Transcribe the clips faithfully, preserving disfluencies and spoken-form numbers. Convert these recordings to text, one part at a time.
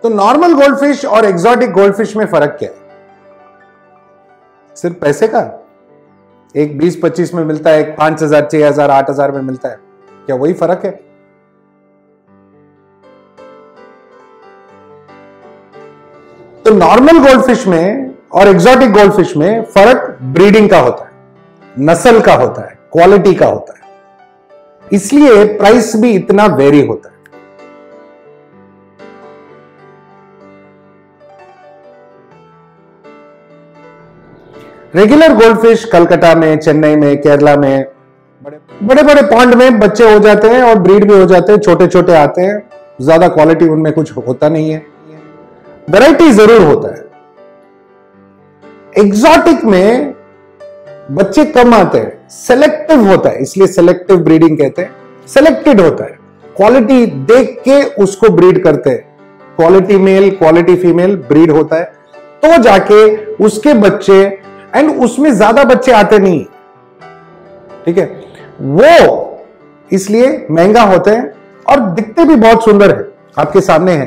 तो normal gold fish और exotic gold fish में फर्क क्या है? सिर्फ पैसे का? एक बीस पच्चीस में मिलता है, एक पांच हजार छह हजार आठ हजार में मिलता है, क्या वही फर्क है? तो नॉर्मल गोल्ड फिश में और एग्जॉटिक गोल्ड फिश में फर्क ब्रीडिंग का होता है, नस्ल का होता है, क्वालिटी का होता है, इसलिए प्राइस भी इतना वेरी होता है। रेगुलर गोल्ड फिश कलकत्ता में, चेन्नई में, केरला में बड़े बड़े पॉन्ड में बच्चे हो जाते हैं और ब्रीड भी हो जाते हैं, छोटे छोटे आते हैं, ज्यादा क्वालिटी उनमें कुछ होता नहीं है, वैरायटी जरूर होता है। एग्जॉटिक में बच्चे कम आते हैं, सेलेक्टिव होता है, इसलिए सेलेक्टिव ब्रीडिंग कहते हैं, सेलेक्टेड होता है, क्वालिटी देख के उसको ब्रीड करते हैं, quality male quality female breed होता है, तो जाके उसके बच्चे, एंड उसमें ज्यादा बच्चे आते नहीं, ठीक है, वो इसलिए महंगा होते हैं और दिखते भी बहुत सुंदर है, आपके सामने है।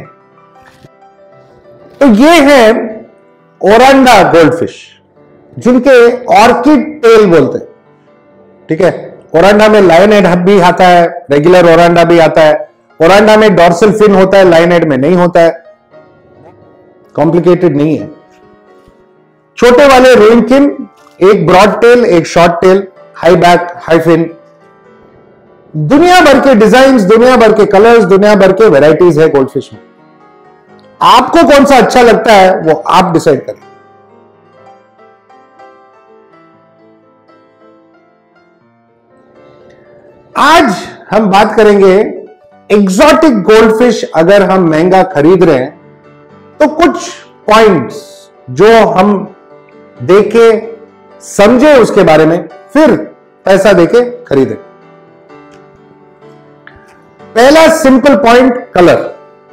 तो ये है ओरांडा गोल्ड फिश, जिनके ऑर्किड टेल बोलते हैं, ठीक है। ओरांडा में लायन हेड भी आता है, रेगुलर ओरांडा भी आता है। ओरांडा में डॉर्सल फिन होता है, लायन हेड में नहीं होता है, कॉम्प्लिकेटेड नहीं है। छोटे वाले रेनकिन, एक ब्रॉड टेल, एक short tail, high back, high fin, दुनिया भर के डिजाइन्स, दुनिया भर के कलर्स, दुनिया भर के वेराइटीज है गोल्ड फिश में। आपको कौन सा अच्छा लगता है वो आप डिसाइड करें। आज हम बात करेंगे एग्जॉटिक गोल्ड फिश अगर हम महंगा खरीद रहे हैं तो कुछ पॉइंट्स जो हम देखे समझे उसके बारे में, फिर पैसा देके खरीदें। पहला सिंपल पॉइंट, कलर।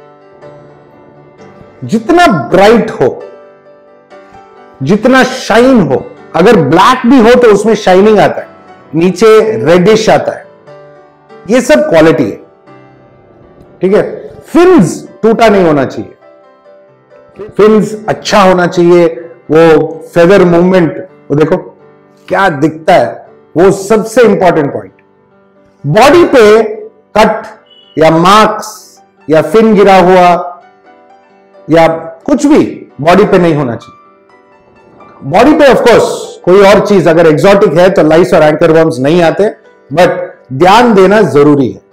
जितना ब्राइट हो, जितना शाइन हो, अगर ब्लैक भी हो तो उसमें शाइनिंग आता है, नीचे रेडिश आता है, ये सब क्वालिटी है, ठीक है। फिन्स टूटा नहीं होना चाहिए, फिन्स अच्छा होना चाहिए, वो फेदर मूवमेंट, वो देखो क्या दिखता है, वो सबसे इंपॉर्टेंट पॉइंट। बॉडी पे कट या मार्क्स या फिन गिरा हुआ या कुछ भी बॉडी पे नहीं होना चाहिए। बॉडी पे ऑफ कोर्स कोई और चीज, अगर एग्जॉटिक है तो लाइस और एंकर वर्म्स नहीं आते, बट ध्यान देना जरूरी है।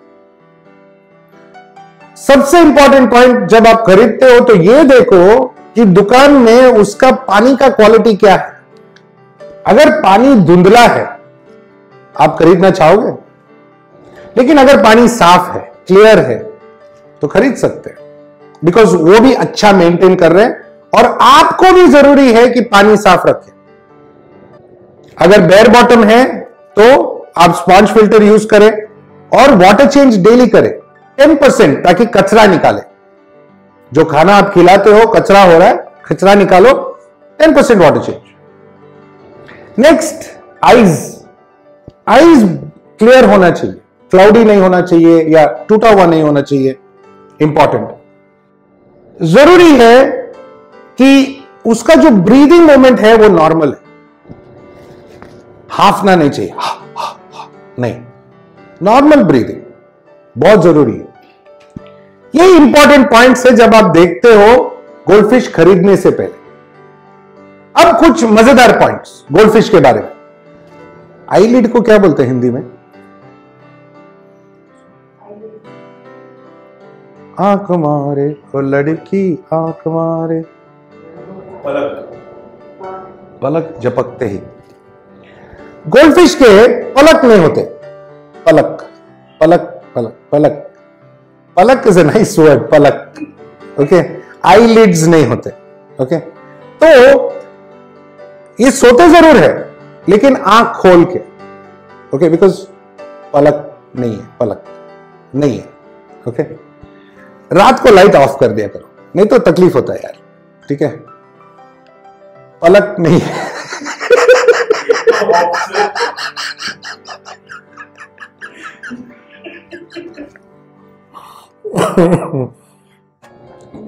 सबसे इंपॉर्टेंट पॉइंट जब आप खरीदते हो तो यह देखो कि दुकान में उसका पानी का क्वालिटी क्या है। अगर पानी धुंधला है आप खरीदना चाहोगे, लेकिन अगर पानी साफ है, क्लियर है, तो खरीद सकते हैं, बिकॉज वो भी अच्छा मेंटेन कर रहे हैं और आपको भी जरूरी है कि पानी साफ रखें। अगर बेयर बॉटम है तो आप स्पॉन्ज फिल्टर यूज करें और वाटर चेंज डेली करें, टेन परसेंट, ताकि कचरा निकाले। जो खाना आप खिलाते हो कचरा हो रहा है, कचरा निकालो, ten percent water change. Next, eyes. Eyes clear होना चाहिए, क्लाउडी नहीं होना चाहिए या टूटा हुआ नहीं होना चाहिए, इंपॉर्टेंट। जरूरी है कि उसका जो ब्रीदिंग मोमेंट है वो नॉर्मल है, हाफना नहीं चाहिए, हा, हा, हा, नहीं, नॉर्मल ब्रीदिंग बहुत जरूरी है। ये इंपॉर्टेंट पॉइंट्स है जब आप देखते हो गोल्ड फिश खरीदने से पहले। अब कुछ मजेदार पॉइंट्स गोल्ड फिश के बारे में। आईलिड को क्या बोलते हैं हिंदी में? आंख मारे ओ लड़की आंख मारे, पलक, पलक झपकते ही। गोल्ड फिश के पलक नहीं होते, पलक, पलक, पलक, पलक, पलक इज ए नाइस वर्ड, पलक, ओके। आईलिड्स नहीं होते, ओके। तो ये सोते जरूर है लेकिन आंख खोल के, ओके, बिकॉज पलक नहीं है, पलक नहीं है, ओके। रात को लाइट ऑफ कर दिया करो, नहीं तो तकलीफ होता है यार, ठीक है। पलक नहीं है।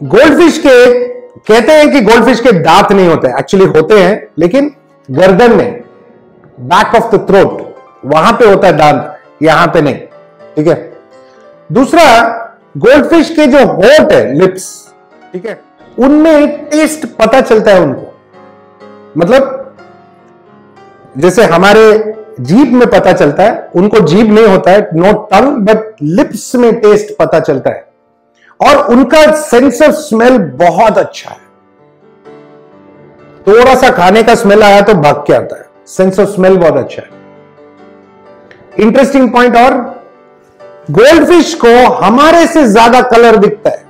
गोल्डफिश के कहते हैं कि गोल्डफिश के दांत नहीं होते, एक्चुअली होते हैं, लेकिन गर्दन में, बैक ऑफ द थ्रोट, वहां पे होता है दांत, यहां पे नहीं। ठीक है। दूसरा, गोल्डफिश के जो होंठ है, लिप्स, ठीक है, उनमें टेस्ट पता चलता है उनको। मतलब जैसे हमारे जीभ में पता चलता है, उनको जीभ नहीं होता है, नो टंग, बट लिप्स में टेस्ट पता चलता है। और उनका सेंस ऑफ स्मेल बहुत अच्छा है। थोड़ा सा खाने का स्मेल आया तो भाग के आता है, सेंस ऑफ स्मेल बहुत अच्छा है। इंटरेस्टिंग पॉइंट, और गोल्डफिश को हमारे से ज्यादा कलर दिखता है।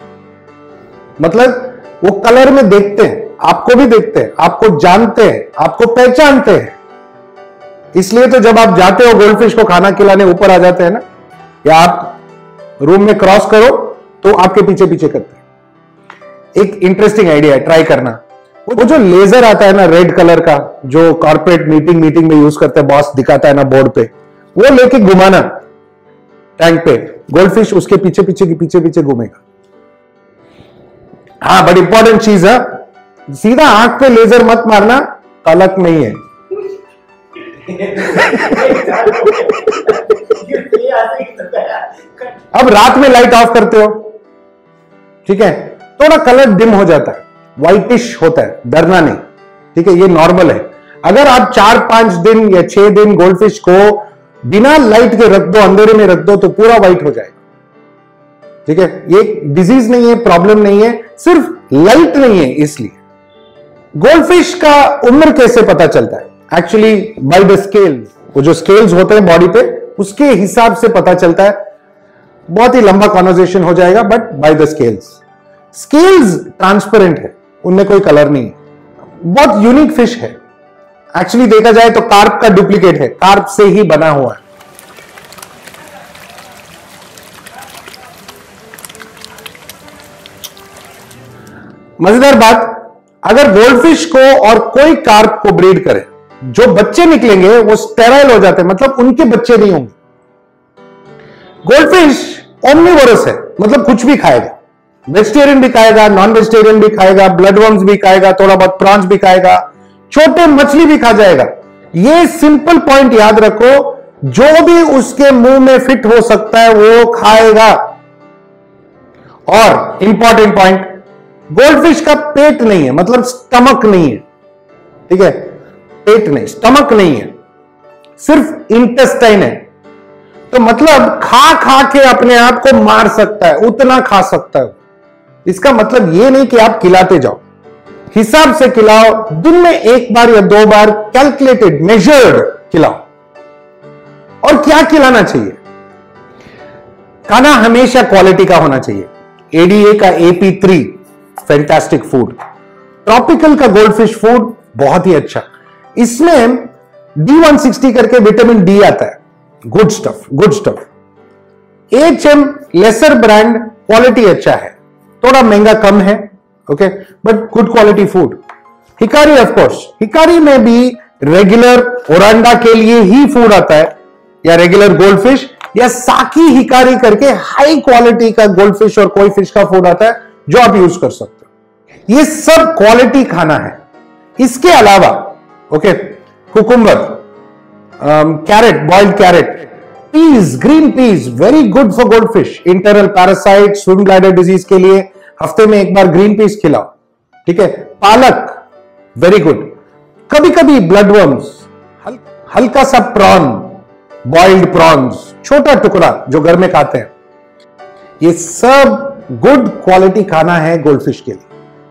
मतलब वो कलर में देखते हैं, आपको भी देखते हैं, आपको जानते हैं, आपको पहचानते हैं। इसलिए तो जब आप जाते हो गोल्डफिश को खाना खिलाने, ऊपर आ जाते हैं ना, या आप रूम में क्रॉस करो तो आपके पीछे पीछे करते हैं। एक इंटरेस्टिंग आइडिया है, ट्राई करना। वो जो लेजर आता है ना रेड कलर का, जो कॉर्पोरेट मीटिंग मीटिंग में यूज करते हैं, बॉस दिखाता है ना बोर्ड पे, वो लेके घुमाना टैंक पे, गोल्डफिश उसके पीछे पीछे की पीछे पीछे घूमेगा। हाँ, बड़ी इंपॉर्टेंट चीज है, सीधा आंख पे लेजर मत मारना, तलक नहीं है। अब रात में लाइट ऑफ करते हो, ठीक है, थोड़ा कलर डिम हो जाता है, व्हाइटिश होता है, डरना नहीं। ठीक है, ये नॉर्मल है। अगर आप चार पांच दिन या छह दिन गोल्डफिश को बिना लाइट के रख दो, अंधेरे में रख दो, तो पूरा व्हाइट हो जाएगा। ठीक है, ये डिजीज नहीं है, प्रॉब्लम नहीं है, सिर्फ लाइट नहीं है इसलिए। गोल्डफिश का उम्र कैसे पता चलता है? एक्चुअली बाय द स्केल्स, वो जो स्केल्स होते हैं बॉडी पे, उसके हिसाब से पता चलता है। बहुत ही लंबा कॉन्वर्सेशन हो जाएगा, but by the scales. Scales transparent है, उनमें कोई कलर नहीं है। बहुत यूनिक फिश है, एक्चुअली देखा जाए तो कार्प का डुप्लीकेट है, कार्प से ही बना हुआ है। मजेदार बात, अगर गोल्डफिश को और कोई कार्प को ब्रीड करे, जो बच्चे निकलेंगे वो स्टेराइल हो जाते हैं, मतलब उनके बच्चे नहीं होंगे। गोल्डफिश ओमनिवोरस है, मतलब कुछ भी खाएगा, वेजिटेरियन भी खाएगा, नॉन वेजिटेरियन भी खाएगा, ब्लड वर्म्स भी खाएगा, थोड़ा बहुत प्रॉन्स भी खाएगा, छोटे मछली भी खा जाएगा। ये सिंपल पॉइंट याद रखो, जो भी उसके मुंह में फिट हो सकता है वो खाएगा। और इंपॉर्टेंट पॉइंट, गोल्डफिश का पेट नहीं है, मतलब स्टमक नहीं है। ठीक है, पेट नहीं, स्टमक नहीं है, सिर्फ इंटेस्टाइन है। तो मतलब खा खा के अपने आप को मार सकता है, उतना खा सकता है। इसका मतलब यह नहीं कि आप खिलाते जाओ, हिसाब से खिलाओ, दिन में एक बार या दो बार, कैलकुलेटेड, मेजर्ड खिलाओ। और क्या खिलाना चाहिए? खाना हमेशा क्वालिटी का होना चाहिए। एडीए का A P three fantastic food, tropical का गोल्डफिश फूड बहुत ही अच्छा। इसमें डी वन सिक्सटी करके विटामिन डी आता है, good stuff, good stuff. H M lesser brand, quality अच्छा है, थोड़ा महंगा कम है, okay, but good quality food. Hikari of course, Hikari में भी रेगुलर ओरांडा के लिए ही फूड आता है, या रेगुलर गोल्डफिश, या साकी हिकारी करके हाई क्वालिटी का गोल्डफिश और कोई फिश का फूड आता है जो आप यूज कर सकते हो। ये सब क्वालिटी खाना है। इसके अलावा okay, cucumber, carrot, boiled carrot, peas, green peas, very good for goldfish. Internal parasite, swim bladder disease के लिए हफ्ते में एक बार ग्रीन पीस खिलाओ। ठीक है, पालक, वेरी गुड। कभी कभी ब्लड वर्म्स, हल, हल्का सा प्रॉन, बॉइल्ड प्रॉन्स, छोटा टुकड़ा जो घर में खाते हैं, ये सब गुड क्वालिटी खाना है गोल्डफिश के लिए।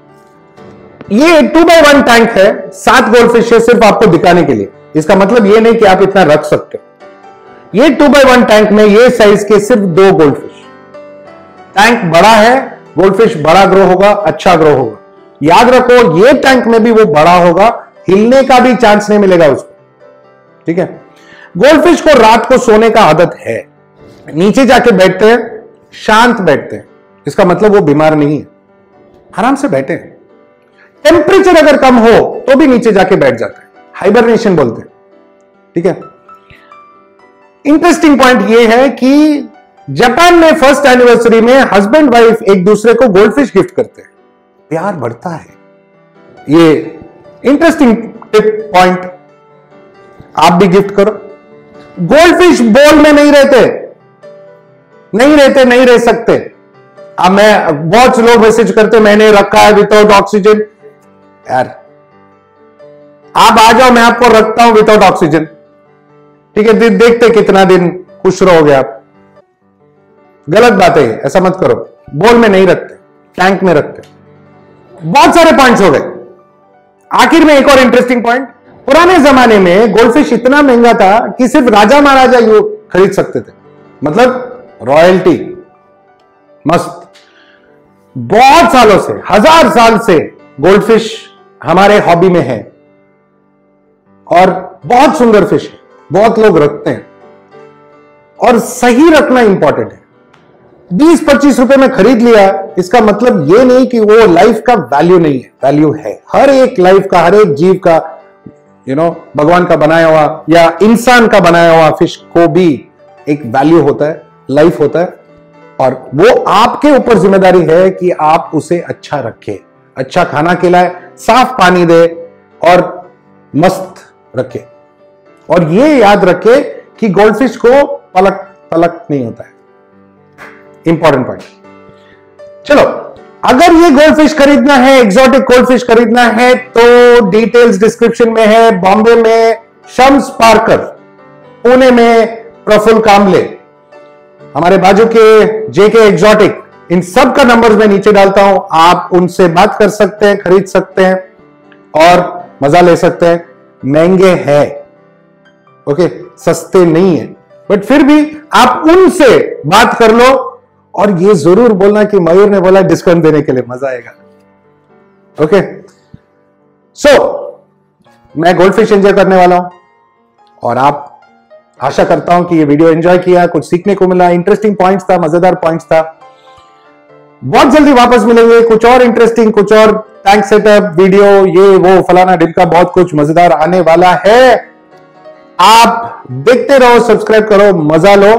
ये टू बाय वन टैंक है, सात गोल्डफिश है, सिर्फ आपको दिखाने के लिए। इसका मतलब ये नहीं कि आप इतना रख सकते हो। ये टू बाय वन टैंक में ये साइज के सिर्फ दो गोल्डफिश। टैंक बड़ा है, गोल्डफिश बड़ा ग्रो होगा, अच्छा ग्रो होगा। याद रखो, ये टैंक में भी वो बड़ा होगा, हिलने का भी चांस नहीं मिलेगा उसको। ठीक है, गोल्डफिश को रात को सोने का आदत है, नीचे जाके बैठते हैं, शांत बैठते हैं। इसका मतलब वो बीमार नहीं है, आराम से बैठे हैं। टेम्परेचर अगर कम हो तो भी नीचे जाके बैठ जाते हैं, हाइबरनेशन बोलते हैं। ठीक है, इंटरेस्टिंग पॉइंट ये है कि जापान में फर्स्ट एनिवर्सरी में हस्बैंड वाइफ एक दूसरे को गोल्डफिश गिफ्ट करते हैं, प्यार बढ़ता है। ये इंटरेस्टिंग टिप पॉइंट, आप भी गिफ्ट करो। गोल्डफिश बोल में नहीं रहते, नहीं रहते, नहीं रह सकते। अब मैं, बहुत लोग मैसेज करते मैंने रखा है विदाउट ऑक्सीजन। यार आप आ जाओ, मैं आपको रखता हूं विदाउट ऑक्सीजन, ठीक है? देखते कितना दिन खुश रहोगे आप। गलत बात है, ऐसा मत करो। बोल में नहीं रखते, टैंक में रखते। बहुत सारे पॉइंट्स हो गए। आखिर में एक और इंटरेस्टिंग पॉइंट, पुराने जमाने में गोल्डफिश इतना महंगा था कि सिर्फ राजा महाराजा यू खरीद सकते थे, मतलब रॉयल्टी। मस्त। बहुत सालों से, हजार साल से गोल्डफिश हमारे हॉबी में है और बहुत सुंदर फिश है, बहुत लोग रखते हैं और सही रखना इंपॉर्टेंट है। बीस पच्चीस रुपए में खरीद लिया, इसका मतलब यह नहीं कि वो लाइफ का वैल्यू नहीं है, वैल्यू है। हर एक लाइफ का, हर एक जीव का, यू नो, भगवान का बनाया हुआ या इंसान का बनाया हुआ फिश को भी एक वैल्यू होता है, लाइफ होता है, और वो आपके ऊपर जिम्मेदारी है कि आप उसे अच्छा रखें, अच्छा खाना खिलाए, साफ पानी दे और मस्त रखे। और ये याद रखे कि गोल्डफिश को पलक पलक नहीं होता है। Important point. चलो, अगर ये गोल्डफिश खरीदना है, एक्सोटिक गोल्डफिश खरीदना है, तो डिटेल्स डिस्क्रिप्शन में है। बॉम्बे में शम्स पार्कर, पुणे में प्रफुल्ल कामले, हमारे बाजू के जेके एक्सोटिक, इन सब का नंबर मैं नीचे डालता हूं। आप उनसे बात कर सकते हैं, खरीद सकते हैं और मजा ले सकते हैं। महंगे हैं, ओके, सस्ते नहीं है, बट फिर भी आप उनसे बात कर लो और ये जरूर बोलना कि मयूर ने बोला डिस्काउंट देने के लिए, मजा आएगा। ओके, सो मैं गोल्डफिश एंजॉय करने वाला हूं और आप, आशा करता हूं कि ये वीडियो एंजॉय किया, कुछ सीखने को मिला, इंटरेस्टिंग पॉइंट्स था, मजेदार पॉइंट्स था। बहुत जल्दी वापस मिलेंगे कुछ और इंटरेस्टिंग, कुछ और टैंक सेटअप वीडियो, ये वो फलाना ढिमका, बहुत कुछ मजेदार आने वाला है। आप देखते रहो, सब्सक्राइब करो, मजा लो।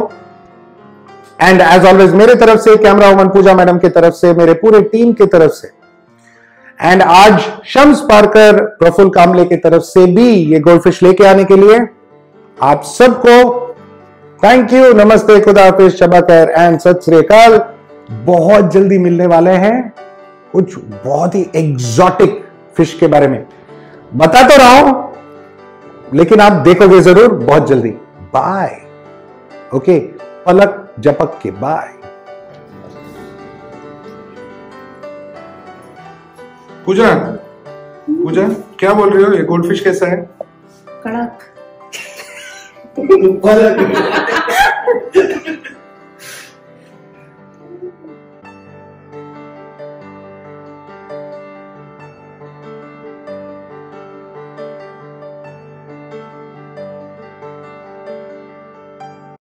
एंड एज ऑलवेज मेरे तरफ से, कैमरा वुमन पूजा मैडम की तरफ से, मेरे पूरे टीम की तरफ से, एंड आज शम्स पार्कर, प्रफुल्ल कामले की तरफ से भी ये गोल्डफिश लेके आने के लिए आप सबको थैंक यू, नमस्ते, खुदा हाफिज, शबा खैर एंड सत श्री अकाल। बहुत जल्दी मिलने वाले हैं कुछ बहुत ही एग्जॉटिक फिश के बारे में, बता तो रहा हूं लेकिन आप देखोगे जरूर बहुत जल्दी। बाय। ओके, पलक झपक के बाय। पूजा, पूजा क्या बोल रही हो? ये गोल्डफिश कैसा है? कड़क।